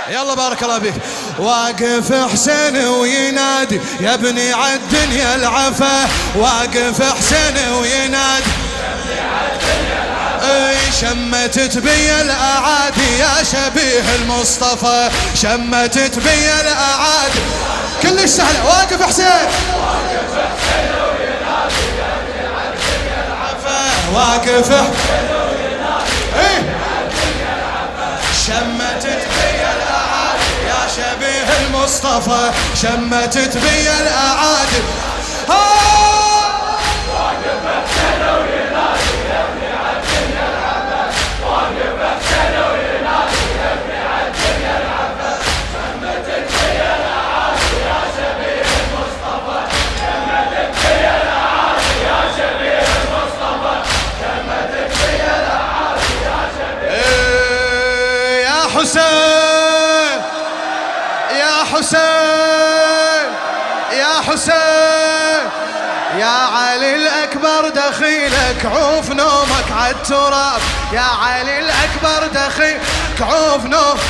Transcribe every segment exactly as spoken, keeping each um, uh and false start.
يلا بارك الله بك. واقف حسين وينادي يا ابني عالدنيا العفا، واقف حسين وينادي شمتت بي الأعادي يا شبيه المصطفى، شمتت بي الأعادي كلش سهلة. واقف حسين واقف حسين وينادي يا ابني عالدنيا العفا، واقف حسين وينادي عالدنيا العفا، شمتت بي الأعادي يا شبيه المصطفى، شمتت بي الأعادي. واقف حسين وينادي يا ابني عالدنيا العفا، واقف حسين وينادي يا ابني عالدنيا العفا، شمتت بي الأعادي يا شبيه المصطفى، شمتت بي الأعادي يا شبيه المصطفى، شمتت بي الأعادي يا شبيه. يا حسين يا حسين يا حسين يا علي الأكبر دخيلك عوف نومك عالتراب، يا علي الأكبر دخيلك عوف نومك.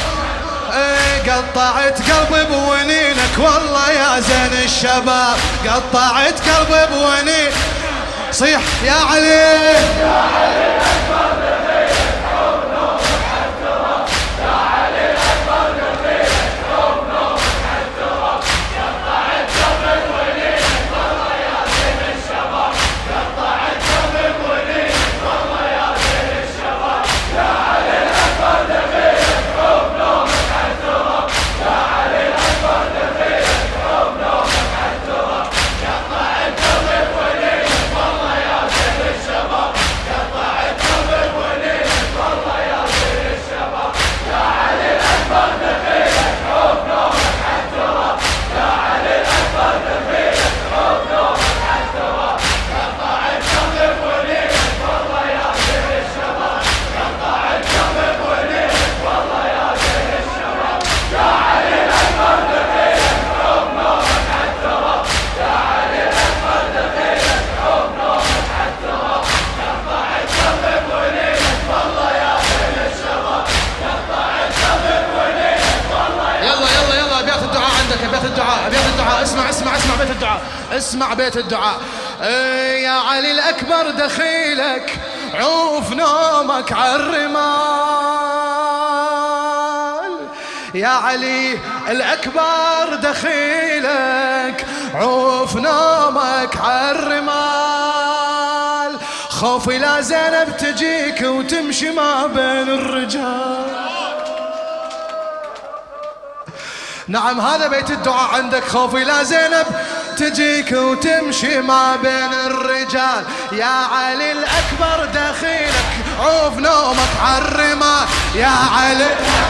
قطعت قلبي بونينك والله يا زين الشباب، قطعت قلبي بونينك. صيح يا علي يا علي الأكبر دخيلك عوف نومك عالتراب، يا علي الأكبر دخيلك عوف نومك عالتراب، قطعت قلبي بونينك والله يا زين الشباب، قطعت قلبي بونينك والله يا زين الشباب، يا علي الأكبر دخيلك عوف نومك عالتراب، يا علي الأكبر دخيلك عوف نومك عالتراب، قطعت قلبي بونينك والله يا زين الشباب، قطعت قلبي بونينك والله يا زين الشباب، يا علي الأكبر دخيلك عوف نومك عالتراب، يا علي الأكبر دخيلك عوف نومك عالتراب، قطعت قلبي بونينك والله يا زين الشباب، قطعت قلبي بونينك والله يا زين الشباب، يا علي الأكبر دخيلك عوف نومك عالتراب، يا علي الأكبر دخيلك عوف نومك عالتراب، قطعت قلبي بونينك والله يا زين الشباب، قطعت قلبي بونينك والله. يلا يلا يلا ابيات الدعاء عندك، ابيات الدعاء، ابيات الدعاء. اسمع اسمع اسمع بيت الدعاء، اسمع بيت الدعاء. إيه يا علي الأكبر دخيلك عوف نومك عالرمال، يا علي الأكبر دخيلك عوف نومك عالرمال، خوفي لا زينب تجيك وتمشي ما بين الرجال. نعم هذا بيت الدعاء عندك. خوفي لا زينب تجيك وتمشي ما بين الرجال، يا علي الأكبر دخيلك عوف نومك عالرمال، يا علي